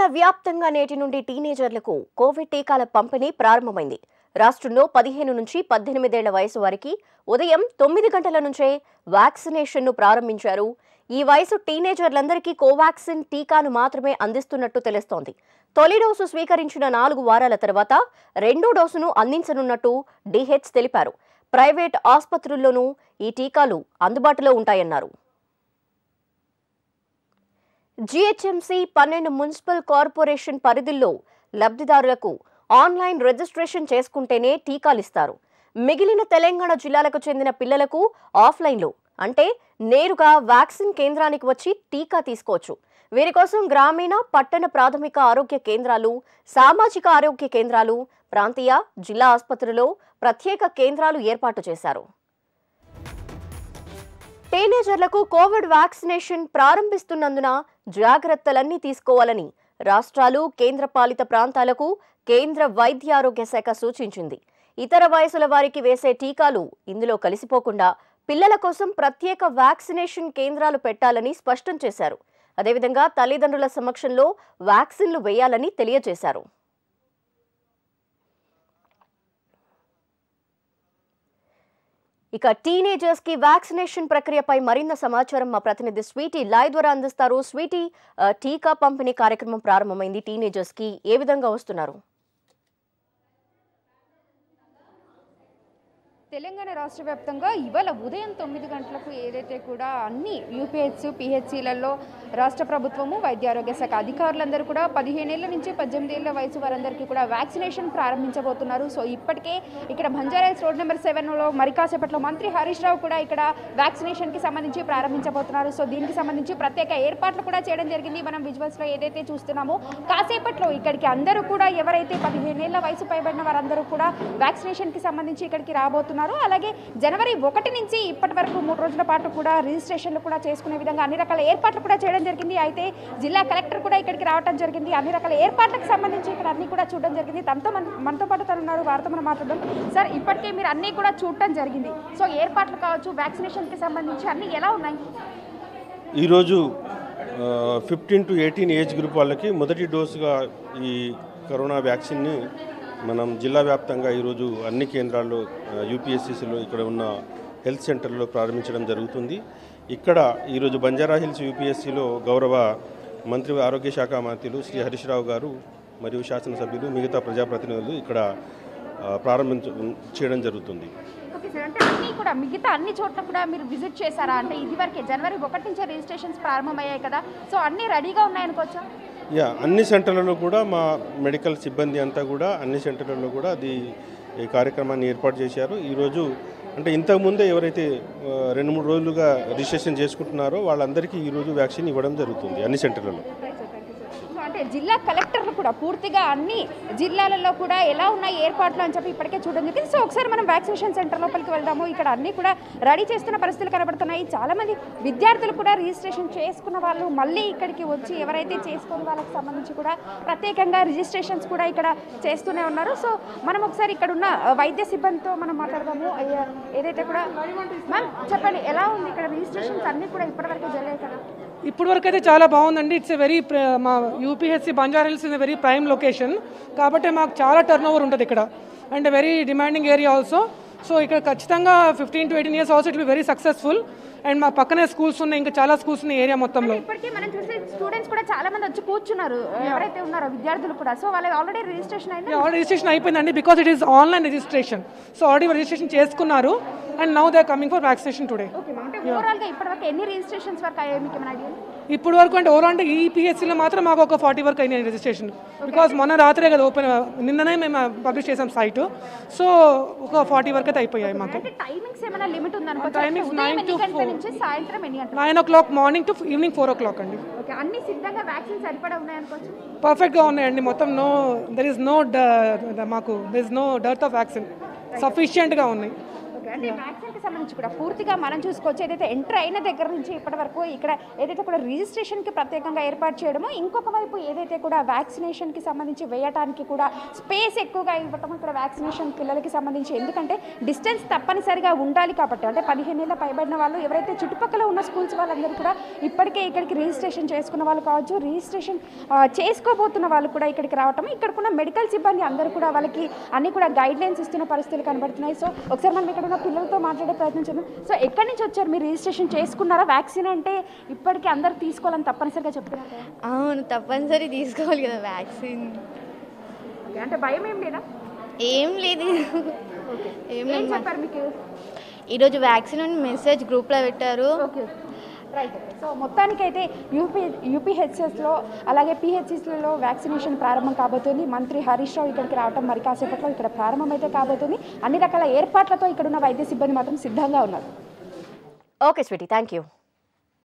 తెలంగాణ వ్యాప్తంగా నేటి నుండి టీనేజర్లకు కోవిడ్ టీకాల పంపిణీ ప్రారంభమైంది. రాష్ట్రంలో 15 నుంచి 18 ఏళ్ల వయసు వారికి ఉదయం 9 గంటల నుంచే వ్యాక్సినేషన్ను ప్రారంభించారు. ఈ వయసు టీనేజర్లందరికీ కోవాక్సిన్ టీకాను మాత్రమే అందిస్తున్నట్టు తెలుస్తోంది. తొలి డోసు స్వీకరించిన 4 వారాల తర్వాత రెండో డోసును అందించనున్నట్టు డిహెచ్ తెలిపారు. ప్రైవేట్ ఆసుపత్రుల్లోనూ ఈ టీకాలు అందుబాటులో ఉంటాయన్నారు. జీహెచ్ఎంసీ 12 మున్సిపల్ కార్పొరేషన్ పరిధిలో లబ్ధిదారులకు ఆన్లైన్ రిజిస్ట్రేషన్ చేసుకుంటేనే టీకాలిస్తారు. మిగిలిన తెలంగాణ జిల్లాలకు చెందిన పిల్లలకు ఆఫ్లైన్లో అంటే నేరుగా వ్యాక్సిన్ కేంద్రానికి వచ్చి టీకా తీసుకోవచ్చు. వీరి కోసం గ్రామీణ, పట్టణ ప్రాథమిక ఆరోగ్య కేంద్రాలు, సామాజిక ఆరోగ్య కేంద్రాలు, ప్రాంతీయ, జిల్లా ఆసుపత్రుల్లో ప్రత్యేక కేంద్రాలు ఏర్పాటు చేశారు. టీనేజర్లకు కోవిడ్ వ్యాక్సినేషన్ ప్రారంభిస్తున్నందున జాగ్రత్తలన్నీ తీసుకోవాలని రాష్ట్రాలు, కేంద్రపాలిత ప్రాంతాలకు కేంద్ర వైద్య ఆరోగ్య శాఖ సూచించింది. ఇతర వయసుల వారికి వేసే టీకాలు ఇందులో కలిసిపోకుండా పిల్లల కోసం ప్రత్యేక వ్యాక్సినేషన్ కేంద్రాలు పెట్టాలని స్పష్టం చేశారు. అదేవిధంగా తల్లిదండ్రుల సమక్షంలో వ్యాక్సిన్లు వేయాలని తెలియజేశారు. ఇక టీనేజర్స్ కి వ్యాక్సినేషన్ ప్రక్రియపై మరింత సమాచారం మా ప్రతినిధి స్వీటీ లైవ్ ద్వారా అందిస్తారు. స్వీటీ, టీకా పంపిణీ కార్యక్రమం ప్రారంభమైంది. టీనేజర్స్ కి ఏ విధంగా వస్తున్నారు? తెలంగాణ రాష్ట్ర వ్యాప్తంగా ఇవాళ ఉదయం 9 గంటలకు ఏదైతే కూడా అన్ని యూపీహెచ్, పిహెచ్సిలలో రాష్ట్ర ప్రభుత్వము, వైద్య ఆరోగ్య శాఖ అధికారులందరూ కూడా 15 ఏళ్ల నుంచి 18 ఏళ్ల వయసు వారందరికీ కూడా వ్యాక్సినేషన్ ప్రారంభించబోతున్నారు. సో ఇప్పటికే ఇక్కడ బంజారాహిల్స్ రోడ్ నెంబర్ 7లో మరి కాసేపట్లో మంత్రి హరీష్ రావు కూడా ఇక్కడ వ్యాక్సినేషన్కి సంబంధించి ప్రారంభించబోతున్నారు. సో దీనికి సంబంధించి ప్రత్యేక ఏర్పాట్లు కూడా చేయడం జరిగింది. మనం విజువల్స్లో ఏదైతే చూస్తున్నామో కాసేపట్లో ఇక్కడికి అందరూ కూడా ఎవరైతే 15 ఏళ్ల వయసు పైబడిన వారందరూ కూడా వ్యాక్సినేషన్కి సంబంధించి ఇక్కడికి రాబోతున్నారు. అలాగే జనవరి 1 నుంచి ఇప్పటి వరకు 3 రోజుల పాటు కూడా రిజిస్ట్రేషన్లు కూడా చేసుకునే విధంగా అన్ని రకాల ఏర్పాట్లు కూడా చేయడం జరిగింది. అయితే జిల్లా కలెక్టర్ కూడా ఇక్కడికి రావడం జరిగింది. అన్ని రకాల ఏర్పాట్లకు సంబంధించి ఇక్కడ అన్ని కూడా చూడడం జరిగింది. మనతో పాటు తను ఉన్నారు, వారితో మనం మాట్లాడడం. సార్, ఇప్పటికే మీరు అన్ని కూడా చూడటం జరిగింది. సో ఏర్పాట్లు కావచ్చు, వ్యాక్సినేషన్కి సంబంధించి అన్ని ఎలా ఉన్నాయి? ఈరోజు 15 to 18 ఏజ్ గ్రూప్ వాళ్ళకి మొదటి డోసుగా ఈ కరోనా వ్యాక్సిన్ని మనం జిల్లా వ్యాప్తంగా ఈరోజు అన్ని కేంద్రాల్లో, యూపీఎస్సీసీలో, ఇక్కడ ఉన్న హెల్త్ సెంటర్లో ప్రారంభించడం జరుగుతుంది. ఇక్కడ ఈరోజు బంజారాహిల్స్ యూపీఎస్సీలో గౌరవ మంత్రి, ఆరోగ్య శాఖ మంత్రులు శ్రీ హరీష్ రావు గారు మరియు శాసనసభ్యులు, మిగతా ప్రజాప్రతినిధులు ఇక్కడ చేయడం జరుగుతుంది. ఓకే సార్, అంటే అన్నీ కూడా మిగతా అన్ని చోట్ల కూడా మీరు విజిట్ చేశారా? అంటే ఇదివరకే జనవరి 1 నుంచే రిజిస్ట్రేషన్స్ ప్రారంభమయ్యాయి కదా, సో అన్నీ రెడీగా ఉన్నాయనుకోవచ్చా? అన్ని సెంటర్లలో కూడా మా మెడికల్ సిబ్బంది అంతా కూడా అన్ని సెంటర్లలో కూడా ఈ కార్యక్రమాన్ని ఏర్పాటు చేశారు. ఈరోజు అంటే ఇంతకుముందే ఎవరైతే 2-3 రోజులుగా రిజిస్ట్రేషన్ చేసుకుంటున్నారో వాళ్ళందరికీ ఈరోజు వ్యాక్సిన్ ఇవ్వడం జరుగుతుంది అన్ని సెంటర్లలో. అంటే జిల్లా కలెక్టర్లు కూడా పూర్తిగా అన్ని జిల్లాలలో కూడా ఎలా ఉన్నాయి ఏర్పాట్లు అని చెప్పి ఇప్పటికే చూడడం జరిగింది. సో ఒకసారి మనం వ్యాక్సినేషన్ సెంటర్ లోపలికి వెళ్దాము. ఇక్కడ అన్ని కూడా రెడీ చేస్తున్న పరిస్థితులు కనబడుతున్నాయి. చాలామంది విద్యార్థులు కూడా రిజిస్ట్రేషన్ చేసుకున్న వాళ్ళు మళ్ళీ ఇక్కడికి వచ్చి ఎవరైతే చేసుకున్న వాళ్ళకి సంబంధించి కూడా ప్రత్యేకంగా రిజిస్ట్రేషన్స్ కూడా ఇక్కడ చేస్తూనే ఉన్నారు. సో మనం ఒకసారి ఇక్కడ ఉన్న వైద్య సిబ్బందితో మనం మాట్లాడదాము. ఏదైతే కూడా మ్యామ్ చెప్పండి, ఎలా ఉంది ఇక్కడ రిజిస్ట్రేషన్స్ అన్నీ కూడా ఇప్పటివరకు జరిగాయి కదా? ఇప్పటి వరకు అయితే చాలా బాగుందండి. ఇట్స్ ఎ వెరీ మా UPHC Banjara Hills is a very prime location కాబట్టి మాకు చాలా టర్న్ ఓవర్ ఉంటుంది ఇక్కడ and very demanding area also. So ఇక్కడ ఖచ్చితంగా 15 to 18 years also it be very successful. And మా పక్కనే స్కూల్స్ ఉన్నాయి, ఇంకా చాలా స్కూల్స్ ఉన్నాయి ఏరియా మొత్తంలో. ఇప్పటికే మనం చూసే స్టూడెంట్స్ కూడా చాలా మంది వచ్చి కూర్చున్నారు, ఎవరైతే ఉన్నారో విద్యార్థులు కూడా. సో వాళ్ళకి ఆల్రెడీ రిజిస్ట్రేషన్ అయింది? ఆల్రెడీ రిజిస్ట్రేషన్ అయిపోయిందండి, because it is online registration. So already registration చేసుకున్నారు and now they are coming for vaccination today. అంటే ఓవరాల్గా ఇప్పటివరకు ఎన్ని రిజిస్ట్రేషన్స్ వరకు అయ్యాయి మీకు ఏమైనా ఐడియా? ఇప్పుడు వరకు అంటే ఓవరాల్ అంటే ఈ పిహెచ్సిలో మాత్రం మాకు ఒక 40 వరకు అయినాయి రిజిస్ట్రేషన్. బికాస్ మొన్న రాత్రే కదా ఓపెన్, నిన్ననే మేము పబ్లిష్ చేసాం సైట్. సో ఒక 40 వరకు అయితే అయిపోయాయి మాకు. టైమింగ్స్ ఏమైనా లిమిట్ ఉందనుకో? టైమింగ్స్ 9 to 4 నుంచి సాయంత్రం 9 o'clock morning to evening 4 o'clock అండి. ఓకే, అన్ని సిద్ధంగా వ్యాక్సిన్స్ సరిపడా ఉన్నాయనుకోవచ్చు? పర్ఫెక్ట్గా ఉన్నాయండి మొత్తం. There is no dearth of vaccine, సఫిషియెంట్గా ఉన్నాయి. అంటే వ్యాక్సిన్కి సంబంధించి కూడా పూర్తిగా మనం చూసుకోవచ్చు. ఏదైతే ఎంటర్ అయిన దగ్గర నుంచి ఇప్పటి వరకు ఇక్కడ ఏదైతే కూడా రిజిస్ట్రేషన్కి ప్రత్యేకంగా ఏర్పాటు చేయడము, ఇంకొక వైపు ఏదైతే కూడా వ్యాక్సినేషన్కి సంబంధించి వేయడానికి కూడా స్పేస్ ఎక్కువగా ఇవ్వటం ఇక్కడ వ్యాక్సినేషన్ పిల్లలకి సంబంధించి. ఎందుకంటే డిస్టెన్స్ తప్పనిసరిగా ఉండాలి కాబట్టి, అంటే 15 ఏళ్ళ పైబడిన వాళ్ళు ఎవరైతే చుట్టుపక్కల ఉన్న స్కూల్స్ వాళ్ళందరూ కూడా ఇప్పటికే ఇక్కడికి రిజిస్ట్రేషన్ చేసుకున్న వాళ్ళు కావచ్చు, రిజిస్ట్రేషన్ చేసుకోబోతున్న వాళ్ళు కూడా ఇక్కడికి రావటం, ఇక్కడికున్న మెడికల్ సిబ్బంది అందరూ కూడా వాళ్ళకి అన్ని కూడా గైడ్ లైన్స్ ఇస్తున్న పరిస్థితులు కనబడుతున్నాయి. సో ఒకసారి మనం ఇక్కడ ఉన్న పిల్లలతో మాట్లాడే ప్రయత్నం చేద్దాం. సో ఎక్కడి నుంచి వచ్చారు మీరు? రిజిస్ట్రేషన్ చేసుకున్నారా? వ్యాక్సిన్ అంటే ఇప్పటికీ అందరూ తీసుకోవాలని తప్పనిసరిగా చెప్తున్నారు. అవును, తప్పనిసరి తీసుకోవాలి కదా వ్యాక్సిన్. అంటే భయం ఏం లేదా? ఏం లేదు, ఏం లేదు. చెప్పారు మీకు ఈరోజు వ్యాక్సిన్ అని మెసేజ్ గ్రూప్లో పెట్టారు. Okay, right. సో మొత్తానికైతే యూపీహెచ్ఎస్లో అలాగే పిహెచ్సిస్లలో వ్యాక్సినేషన్ ప్రారంభం కాబోతుంది. మంత్రి హరీష్ రావు ఇక్కడికి రావడం మరి కాసేపట్లో ఇక్కడ ప్రారంభమైతే కాబోతుంది. అన్ని రకాల ఏర్పాట్లతో ఇక్కడ ఉన్న వైద్య సిబ్బంది మాత్రం సిద్ధంగా ఉన్నారు. Okay Sweety, thank you.